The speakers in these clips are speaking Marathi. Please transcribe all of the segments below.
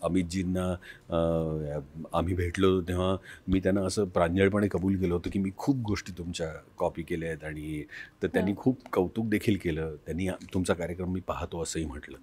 अमितजींना आम्ही भेटलो होतो तेव्हा मी त्यांना असं प्रांजळपणे कबूल केलं होतं की मी खूप गोष्टी तुमच्या कॉपी केल्या आहेत आणि तर त्यांनी खूप कौतुक देखील केलं. त्यांनी तुमचा कार्यक्रम मी पाहतो असंही म्हटलं.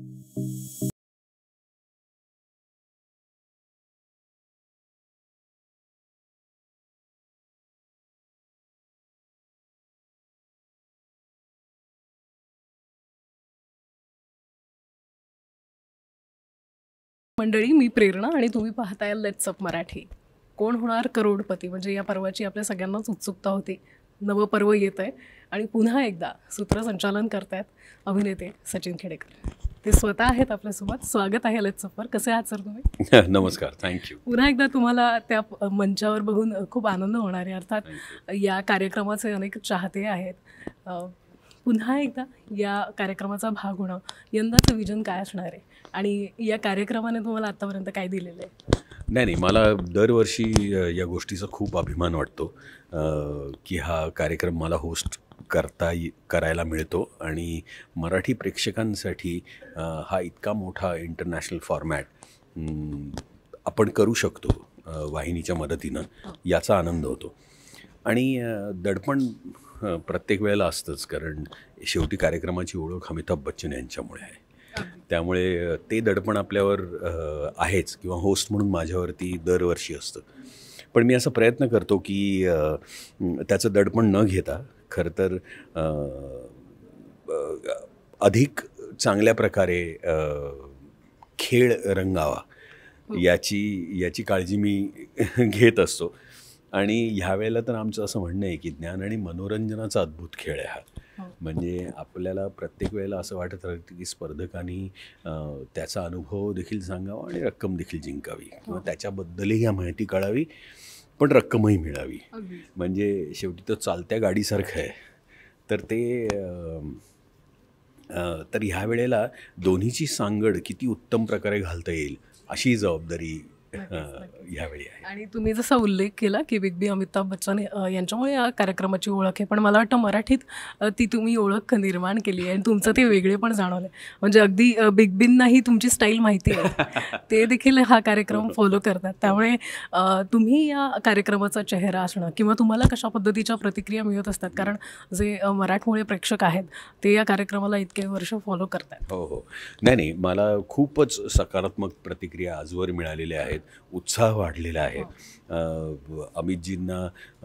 मंडळी, मी प्रेरणा आणि तुम्ही पाहताय लेट्स अप मराठी. कोण होणार करोडपती, म्हणजे या पर्वाची आपल्या सगळ्यांनाच उत्सुकता होती. नवं पर्व येत आहे आणि पुन्हा एकदा सूत्रसंचालन करतायत अभिनेते सचिन खेडेकर. ते स्वतः आहेत आपल्यासोबत. स्वागत आहे लेट्स अपवर. कसे आहात सर तुम्ही? नमस्कार, थँक्यू. पुन्हा एकदा तुम्हाला त्या मंचावर बघून खूप आनंद होणार आहे. अर्थात या कार्यक्रमाचे अनेक चाहते आहेत. पुन्हा एकदा या कार्यक्रमाचा भाग होणं, यंदाचं विजन काय असणार आहे आणि या कार्यक्रमाने तुम्हाला आत्तापर्यंत काय दिलेलं आहे? नाही, मला दरवर्षी या गोष्टीचा खूप अभिमान वाटतो की हा कार्यक्रम मला होस्ट करायला मिळतो आणि मराठी प्रेक्षकांसाठी हा इतका मोठा इंटरनॅशनल फॉर्मॅट आपण करू शकतो वाहिनीच्या मदतीनं, याचा आनंद होतो. आणि दडपण प्रत्येक वेळेला असतंच, कारण शेवटी कार्यक्रमाची ओळख अमिताभ बच्चन यांच्यामुळे आहे. त्यामुळे ते दडपण आपल्यावर आहेच, किंवा होस्ट म्हणून माझ्यावरती दरवर्षी असतं. पण मी असा प्रयत्न करतो की त्याचं दडपण न घेता खरं तर अधिक चांगल्या प्रकारे खेळ रंगावा याची काळजी मी घेत असतो. आणि ह्यावेळेला तर आमचं असं म्हणणं आहे की ज्ञान आणि मनोरंजनाचा अद्भुत खेळ आहे हा. म्हणजे आपल्याला प्रत्येक वेळेला असं वाटत राहतं की स्पर्धकांनी त्याचा अनुभव देखील सांगावा आणि रक्कम देखील जिंकावी, किंवा त्याच्याबद्दलही ह्या माहिती कळावी पण रक्कमही मिळावी. म्हणजे शेवटी तो चालत्या गाडीसारखं आहे. तर ते तर ह्या वेळेला दोन्हीची सांगड किती उत्तम प्रकारे घालता येईल अशी जबाबदारी ह्यावेळी आहे. आणि तुम्ही जसा उल्लेख केला की बिग बी अमिताभ बच्चन यांच्यामुळे या कार्यक्रमाची ओळख आहे, पण मला वाटतं मराठीत ती तुम्ही ओळख निर्माण केली आहे आणि तुमचं ते वेगळे पण जाणवलं. म्हणजे अगदी बिग बींनाही तुमची स्टाईल माहिती आहे, ते देखील हा कार्यक्रम फॉलो करतात. त्यामुळे तुम्ही या कार्यक्रमाचा चेहरा असणं, किंवा तुम्हाला कशा पद्धतीच्या प्रतिक्रिया मिळत असतात, कारण जे मराठमोळे प्रेक्षक आहेत ते या कार्यक्रमाला इतके वर्ष फॉलो करतात. हो, नाही, मला खूपच सकारात्मक प्रतिक्रिया आजवर मिळालेल्या आहेत. उत्साह वाढलेला आहे. अमितजींना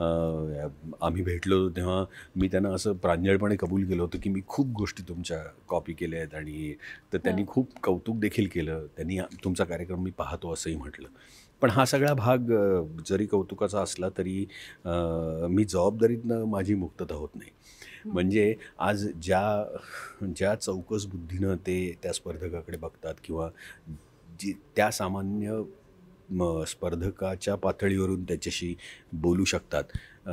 आम्ही भेटलो होतो तेव्हा मी त्यांना असं प्रांजळपणे कबूल केलं होतं की मी खूप गोष्टी तुमच्या कॉपी केल्या आहेत आणि तर त्यांनी खूप कौतुक देखील केलं. त्यांनी तुमचा कार्यक्रम मी पाहतो असंही म्हटलं. पण हा सगळा भाग जरी कौतुकाचा असला तरी मी जबाबदारीतनं माझी मुक्तता होत नाही. म्हणजे आज ज्या चौकस बुद्धीनं ते त्या स्पर्धकाकडे बघतात, किंवा त्या सामान्य स्पर्धकाच्या पातळीवरून त्याच्याशी बोलू शकतात,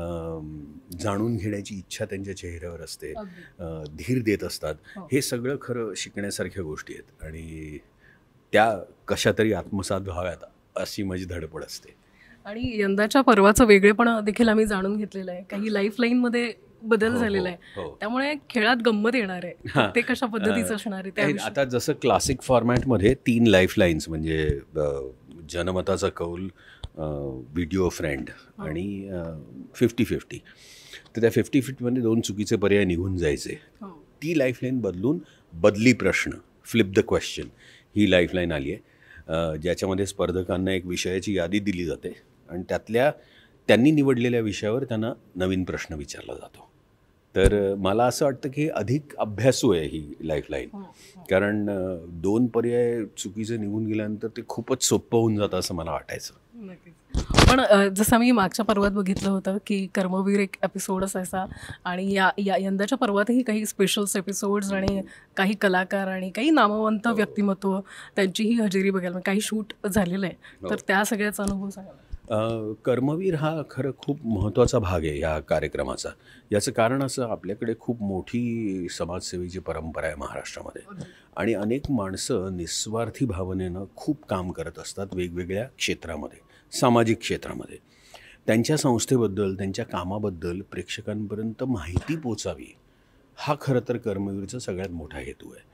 जाणून घेण्याची इच्छा त्यांच्या चेहऱ्यावर असते, धीर देत असतात, हे सगळं खरं शिकण्यासारख्या गोष्टी आहेत आणि त्या कशा तरी आत्मसात व्हाव्यात अशी माझी धडपड असते. आणि यंदाच्या पर्वाचं वेगळेपण देखील आम्ही जाणून घेतलेलं आहे. काही लाईफलाईनमध्ये बदल झालेला आहे, त्यामुळे खेळात गंमत येणार आहे. ते कशा पद्धतीचं असणार आहे? आता जसं क्लासिक फॉर्मॅटमध्ये 3 लाईफलाईन्स, म्हणजे जनमताचा कौल, व्हिडिओ फ्रेंड आणि 50-50, तर त्या 50-50मध्ये 2 चुकीचे पर्याय निघून जायचे. ती लाईफलाईन बदलून बदली प्रश्न, फ्लिप द क्वेश्चन, ही लाईफलाईन आली आहे, ज्याच्यामध्ये स्पर्धकांना एक विषयाची यादी दिली जाते आणि त्यांनी निवडलेल्या विषयावर त्यांना नवीन प्रश्न विचारला जातो. तर मला असं वाटतं की अधिक अभ्यासू आहे ही लाईफलाईन, कारण 2 पर्याय चुकीचे निघून गेल्यानंतर ते खूपच सोपं होऊन जातं असं मला वाटायचं. पण जसं मी मागच्या पर्वात बघितलं होतं की कर्मवीर एक एपिसोड असायचा, आणि यंदाच्या पर्वातही काही स्पेशल्स एपिसोड्स आणि काही कलाकार आणि काही नामवंत व्यक्तिमत्व त्यांचीही हजेरी बघायला, काही शूट झालेलं आहे, तर त्या सगळ्याचा अनुभव सांगा. कर्मवीर हा खरं खूप महत्त्वाचा भाग आहे या कार्यक्रमाचा. याचं कारण असं, आपल्याकडे खूप मोठी समाजसेवेची परंपरा आहे महाराष्ट्रामध्ये, आणि अनेक माणसं निस्वार्थी भावनेनं खूप काम करत असतात वेगवेगळ्या क्षेत्रामध्ये, सामाजिक क्षेत्रामध्ये. त्यांच्या संस्थेबद्दल, त्यांच्या कामाबद्दल प्रेक्षकांपर्यंत माहिती पोचावी, हा खरं तर कर्मवीरचा सगळ्यात मोठा हेतू आहे.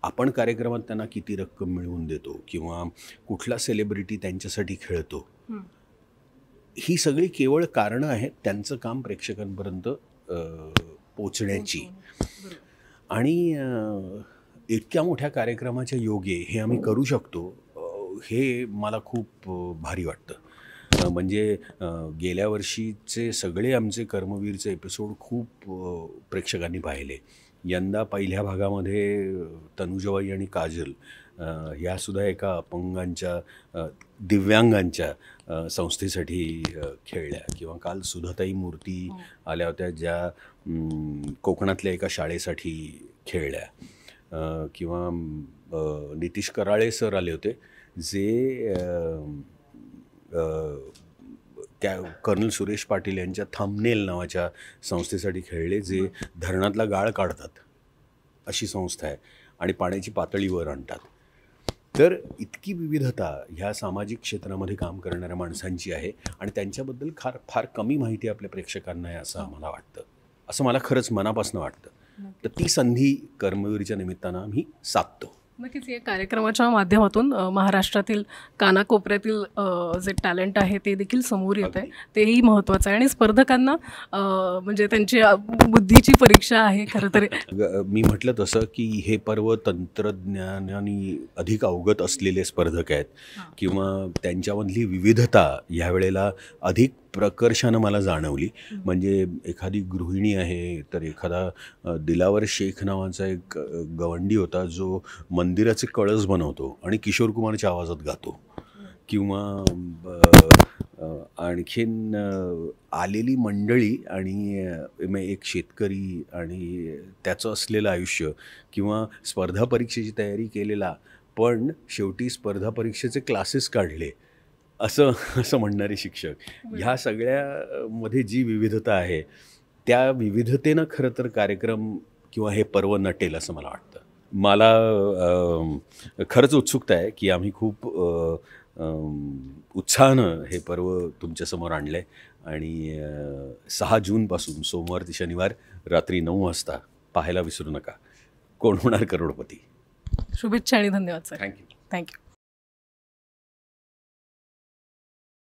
आपण कार्यक्रमात त्यांना किती रक्कम मिळवून देतो किंवा कुठला सेलिब्रिटी त्यांच्यासाठी खेळतो, ही सगळी केवळ कारणं आहेत त्यांचं काम प्रेक्षकांपर्यंत पोचण्याची. आणि इतक्या मोठ्या कार्यक्रमाच्या योगे हे आम्ही करू शकतो, हे मला खूप भारी वाटतं. म्हणजे गेल्या वर्षीचे सगळे आमचे कर्मवीरचे एपिसोड खूप प्रेक्षकांनी पाहिले. यंदा पहिल्या भागामध्ये तनुजाबाई आणि काजल ह्यासुद्धा एका अपंगांच्या दिव्यांगांच्या संस्थेसाठी खेळल्या. किंवा काल सुधाताई मूर्ती आल्या होत्या ज्या कोकणातल्या एका शाळेसाठी खेळल्या. किंवा नितीश कराळे सर आले होते जे त्या कर्नल सुरेश पाटील यांच्या थंबनेल नावाच्या संस्थेसाठी खेळले, जे धरणातला गाळ काढतात अशी संस्था आहे आणि पाण्याची पातळी वर आणतात. तर इतकी विविधता ह्या सामाजिक क्षेत्रामध्ये काम करणाऱ्या माणसांची आहे आणि त्यांच्याबद्दल फार कमी माहिती आपल्या प्रेक्षकांना आहे असं आम्हाला वाटतं. असं मला खरंच मनापासून वाटतं. तर ती संधी कर्मवीरच्या निमित्तानं आम्ही साधतो. नक्कीच या कार्यक्रमाच्या माध्यमातून महाराष्ट्रातील कानाकोपऱ्यातील जे टॅलेंट आहे ते देखील समोर येत आहे, तेही महत्त्वाचं आहे. आणि स्पर्धकांना म्हणजे त्यांची बुद्धीची परीक्षा आहे खरं तर. मी म्हटलं तसं की हे पर्व तंत्रज्ञानाने अधिक अवगत असलेले स्पर्धक आहेत किंवा त्यांच्यामधली विविधता यावेळेला अधिक प्रकर्षानं मला जाणवली. म्हणजे एखादी गृहिणी आहे तर एखादा दिलावर शेख नावाचा एक गवंडी होता जो मंदिराचे कळस बनवतो आणि किशोर कुमारच्या आवाजात गातो. किंवा आणखीन आलेली मंडळी आणि एक शेतकरी आणि त्याचं असलेलं आयुष्य किंवा स्पर्धा परीक्षेची तयारी केलेला पण शेवटी स्पर्धा परीक्षेचे क्लासेस काढले असं म्हणणारे शिक्षक, ह्या सगळ्यामध्ये जी विविधता आहे त्या विविधतेनं खरं तर कार्यक्रम किंवा हे पर्व नटेल असं मला वाटतं. मला खरंच उत्सुकता आहे की आम्ही खूप उत्साहानं हे पर्व तुमच्यासमोर आणलं आहे आणि 6 जूनपासून सोमवार ते शनिवार रात्री 9 वाजता पाहायला विसरू नका. कोण होणार करोडपती. शुभेच्छा आणि धन्यवाद सर. थँक्यू. थँक्यू.